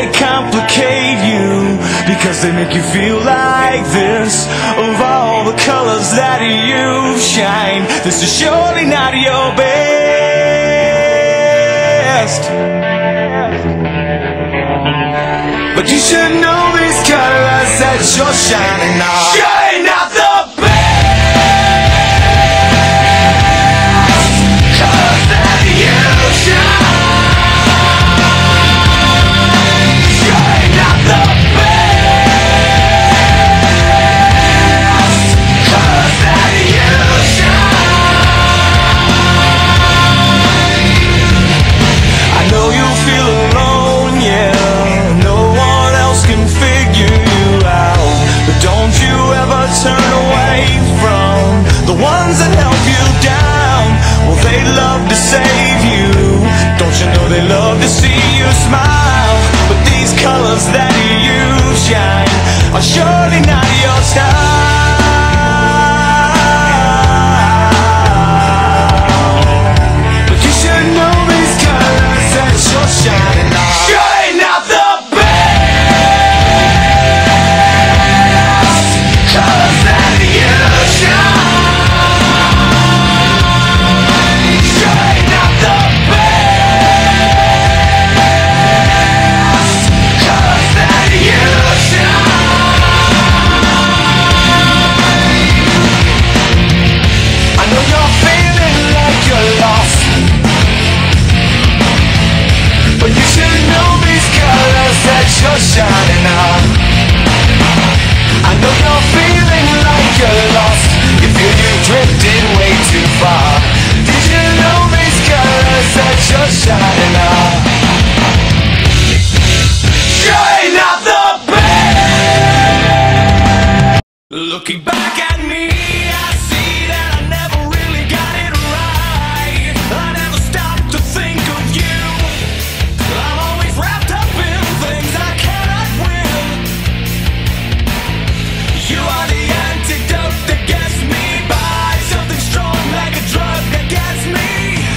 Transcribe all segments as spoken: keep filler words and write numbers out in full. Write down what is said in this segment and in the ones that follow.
they complicate you, because they make you feel like this. Of all the colors that you shine, this is surely not your best. But you should know these colors that you're shining on, you're not the turn away from the ones that help you down. Well, they love to save you. Don't you know they love to see you smile? But these colors that you shine are surely not your style. But you should know these colors that you're shining on, you're not the you're shining on. I know you're feeling like you're lost. You feel you drifted way too far. Did you know these colors that you're shining on? You're not the best. Looking back at me, I see that I never really got it right. I never stopped to think of you. I'm always wrapped up in things I cannot win. You are the antidote that gets me by, something strong like a drug that gets me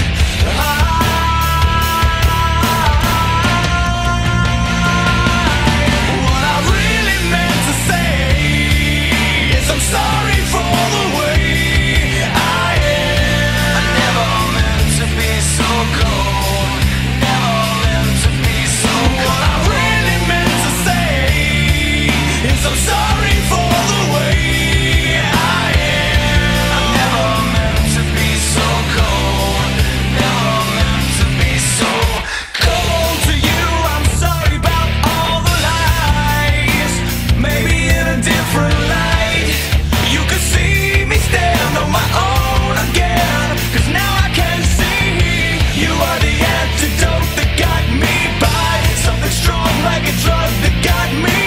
high. What I really meant to say is I'm sorry for the way I am. I never meant to be so cold, never meant to be so cold. What I really meant to say is I'm sorry for the way I am. I never meant to be so cold, never meant to be so cold to you. I'm sorry about all the lies, maybe in a different light. You could see me stand on my own again, 'cause now I can see you are the antidote that got me by, something strong like a drug that got me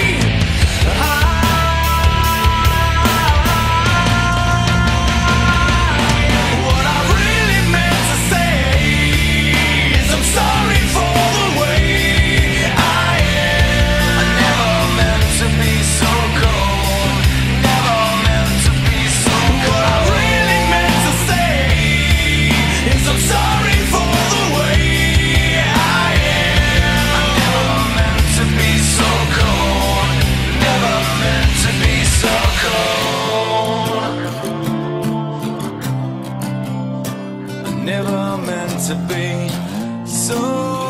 high. What I really meant to say is I'm sorry for the way I am. I never meant to be so cold, never meant to be so cold. What I really meant to say is I'm sorry for the way I am. I never meant to be so cold, never meant to be so cold. I never meant to be so